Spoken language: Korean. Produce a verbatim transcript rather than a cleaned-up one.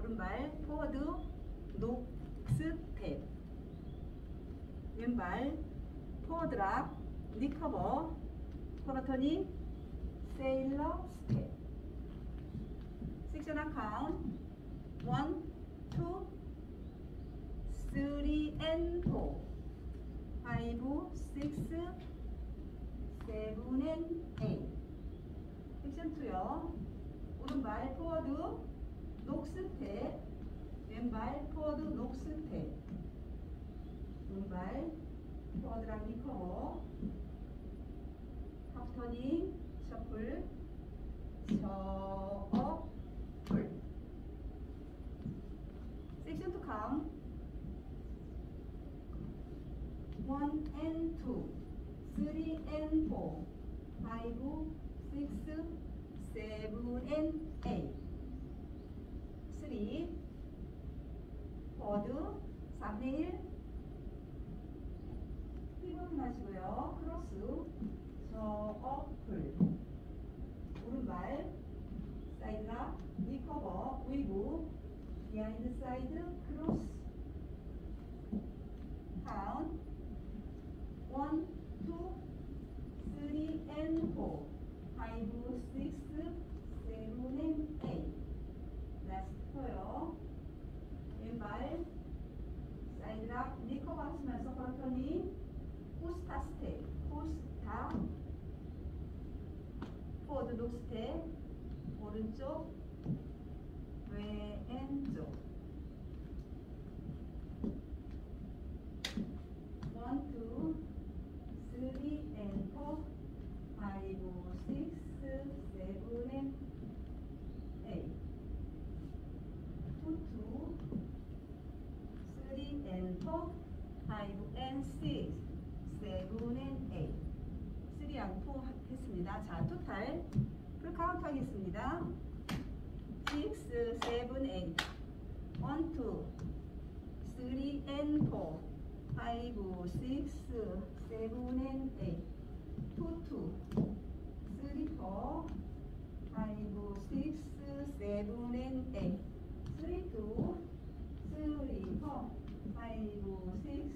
오른발 포워드 녹 스텝, 왼발 포워드 락 리커버 코너터닝 세일러 스텝. 섹션 카운트 원, 투, 쓰리 앤 포, 파이브, 식스, 세븐 앤 에잇. 섹션 투요. 오른발 포워드 녹 스텝, 왼발 포워드 녹 스텝, 오른발 포워드랑 리커버, 하프터닝 셔플, 셔플. 섹션 투 카운트 원 앤 투, 쓰리 앤 포, 파이브, 식스, 세븐 앤 에잇. 쓰리 포워드 삼분의 일 피벗 하시고요. 크로스 셔플, 오른발 사이드 락 리커버 위브 비하인드 사이드 크로스. 카운트 원, 투, 쓰리 앤 포, 파이브, 식스, 세븐 앤 에잇. 라스트요. 왼발 사이드 락 리커버 하시면서 그렇더니 포스타 스텝, 포스타 포워드 녹 스텝, 오른쪽 왼쪽 원, 투, 쓰리 앤 포, 파이브, 식스, 세븐 앤 에잇. 투, 투, 쓰리 앤 포, 파이브 앤 식스, 세븐 앤 에잇. 쓰리 앤 포 했습니다. 자, 토탈 풀 카운트 하겠습니다. 식스, 세븐, 에잇, 원, 투, 쓰리 앤 포, 파이브, 식스, 세븐 앤 에잇, 투, 투, 쓰리, 포, 파이브, 식스, 세븐 앤 에잇, 쓰리, 투, 쓰리, 포, 파이브, 식스,